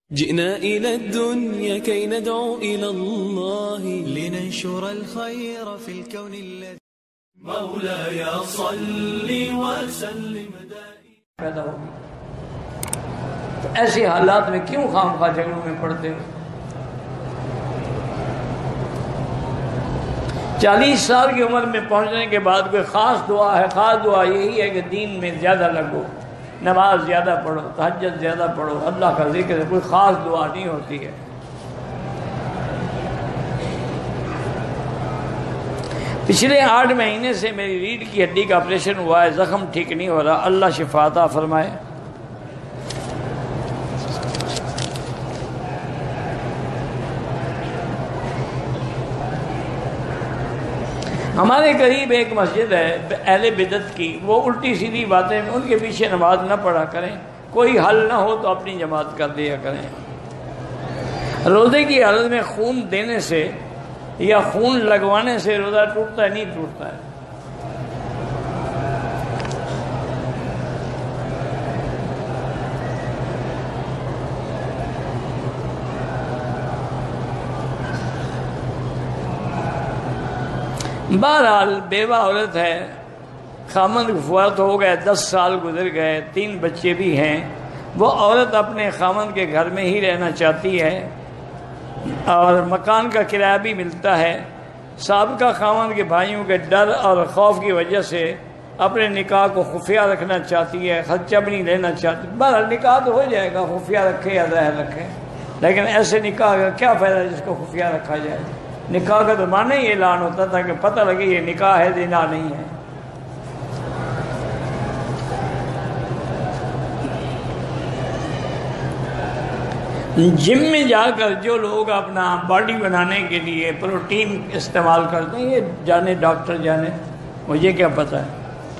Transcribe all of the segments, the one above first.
جئنا إلى الدنيا كي ندعو إلى الله لننشر الخير في الكون الذي مولاي صل وسلم پیدا ہوگی. تو ایسے حالات میں کیوں خام خواہ جھگڑوں میں پڑتے ہو؟ 40 سال کی عمر میں پہنچنے کے بعد کوئی خاص دعا ہے؟ خاص دعا یہی ہے کہ دین میں زیادہ لگو، نماز زیادہ پڑھو، تہجد زیادہ پڑھو، اللہ کا ذکر ہے. کوئی خاص دعا نہیں ہوتی ہے. پچھلے 8 مہینے سے میری ریڑھ کی ہڈی کا آپریشن ہوا ہے، زخم ٹھیک نہیں ہو رہا. اللہ شفا عطا فرمائے. ہمارے قریب ایک مسجد ہے اہل بدعت کی، وہ الٹی سیدھی باتیں، ان کے پیچھے نماز نہ پڑھا کریں. کوئی حل نہ ہو تو اپنی جماعت کر دیا کریں. روزے کی حالت میں خون دینے سے یا خون لگوانے سے روزہ ٹوٹتا ہے؟ نہیں ٹوٹتا ہے. بہرحال بیوہ عورت ہے، خامند فوت ہو گئے، 10 سال گزر گئے، 3 بچے بھی ہیں. وہ عورت اپنے خامند کے گھر میں ہی رہنا چاہتی ہے اور مکان کا کرایہ بھی ملتا ہے. سابقہ خامند کے بھائیوں کے ڈر اور خوف کی وجہ سے اپنے نکاح کو خفیہ رکھنا چاہتی ہے، خرچہ بھی نہیں لینا چاہتی. بہرحال نکاح تو ہو جائے گا، خفیہ رکھے یا ظاہر رکھے، لیکن ایسے نکاح کا کیا فائدہ جس کو خفیہ رکھا جائے؟ نکاح کا تو معنی ہی اعلان ہوتا تھا کہ پتہ لگے یہ نکاح ہے، زنا نہیں ہے. جم میں جا کر جو لوگ اپنا باڈی بنانے کے لیے پروٹین استعمال کرتے ہیں، یہ جانے ڈاکٹر جانے، مجھے کیا پتہ ہے.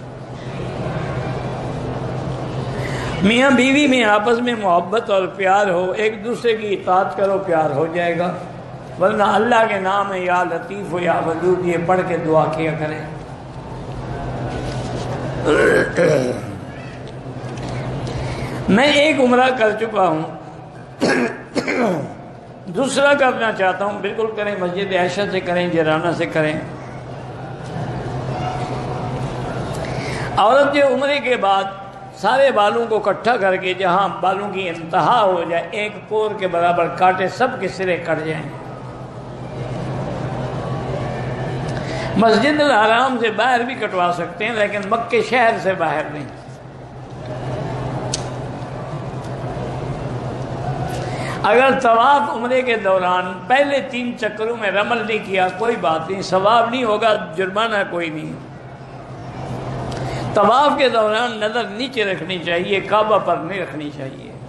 میاں بیوی میں آپس میں محبت اور پیار ہو، ایک دوسرے کی اطاعت کرو، پیار ہو جائے گا. ورنہ اللہ کے نام ہے یا لطیف ہو یا ودود، یہ پڑھ کے دعا کیا کریں. میں ایک عمرہ کر چکا ہوں، دوسرا کرنا چاہتا ہوں. بالکل کریں، مسجد عائشہ سے کریں، جیرانہ سے کریں. عورت جو عمرے کے بعد سارے بالوں کو اکٹھا کر کے جہاں بالوں کی انتہا ہو جائے، ایک پور کے برابر کاٹے، سب کے سرے کٹ جائیں. مسجد الحرام سے باہر بھی کٹوا سکتے ہیں، لیکن مکے شہر سے باہر نہیں. اگر طواف عمرے کے دوران پہلے 3 چکروں میں رمل نہیں کیا، کوئی بات نہیں، ثواب نہیں ہوگا، جرمانہ کوئی نہیں. طواف کے دوران نظر نیچے رکھنی چاہیے، کعبہ پر نہیں رکھنی چاہیے.